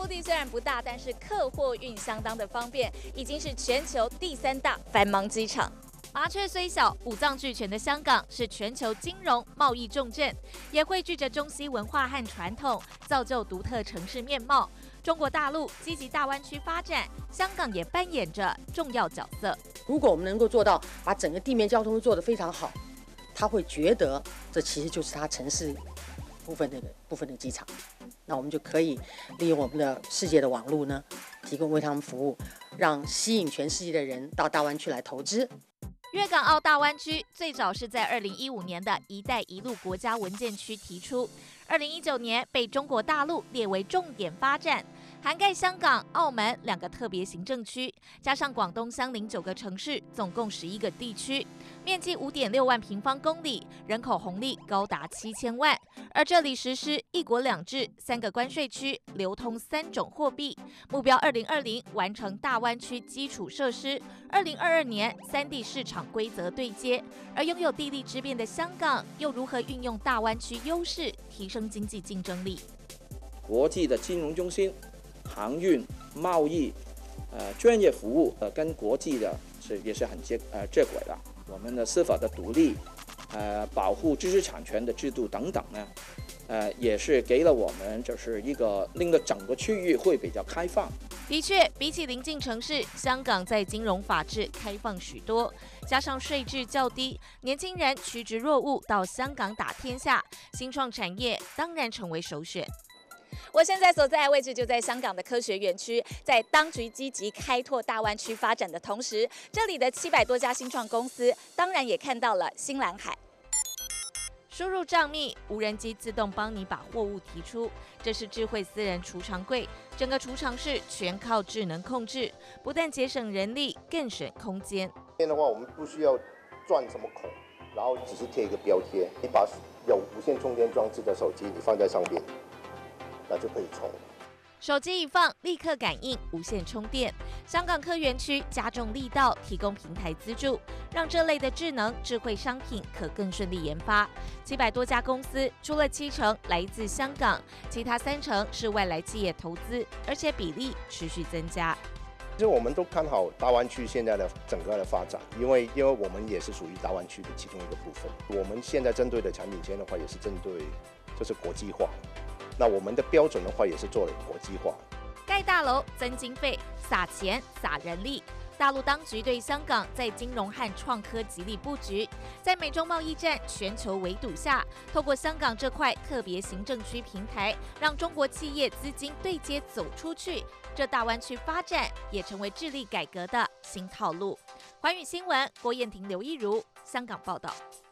腹地虽然不大，但是客货运相当的方便，已经是全球第3大繁忙机场。麻雀虽小，五脏俱全的香港是全球金融贸易重镇，也汇聚着中西文化和传统，造就独特城市面貌。中国大陆积极大湾区发展，香港也扮演着重要角色。 如果我们能够做到把整个地面交通做得非常好，他会觉得这其实就是他城市部分的机场。那我们就可以利用我们的世界的网络呢，提供为他们服务，让吸引全世界的人到大湾区来投资。 粤港澳大湾区最早是在2015年的一带一路国家文件区提出，2019年被中国大陆列为重点发展，涵盖香港、澳门2个特别行政区，加上广东相邻9个城市，总共11个地区，面积5.6万平方公里，人口红利高达7000万。而这里实施1国2制，3个关税区，流通3种货币，目标2020完成大湾区基础设施，2022年3地市场规则对接。而拥有地利之便的香港，又如何运用大湾区优势，提升经济竞争力？ 国际的金融中心、航运、贸易、专业服务，跟国际的也是很接轨的。我们的司法的独立，保护知识产权的制度等等呢，也是给了我们就是一个令到整个区域会比较开放。 的确，比起邻近城市，香港在金融法治开放许多，加上税制较低，年轻人趋之若鹜到香港打天下，新创产业当然成为首选。我现在所在的位置就在香港的科学园区，在当局积极开拓大湾区发展的同时，这里的700多家新创公司当然也看到了新蓝海。输入账密，无人机自动帮你把货物提出，这是智慧私人储藏柜，整个储藏室全靠智能控制，不但节省人力，更省空间。 这样的话，我们不需要钻什么孔，然后只是贴一个标贴，你把有无线充电装置的手机你放在上面，那就可以充。 手机一放，立刻感应无线充电。香港科园区加重力道，提供平台资助，让这类的智能智慧商品可更顺利研发。700多家公司，除了7成来自香港，其他3成是外来企业投资，而且比例持续增加。 其实我们都看好大湾区现在的整个的发展，因为我们也是属于大湾区的其中一个部分。我们现在针对的产品线的话，也是针对就是国际化。那我们的标准的话，也是做了国际化。 盖大楼增经费，撒钱撒人力。大陆当局对香港在金融和创科极力布局，在美中贸易战全球围堵下，透过香港这块特别行政区平台，让中国企业资金对接走出去。这大湾区发展也成为致力改革的新套路。寰宇新闻郭燕婷、刘一如香港报道。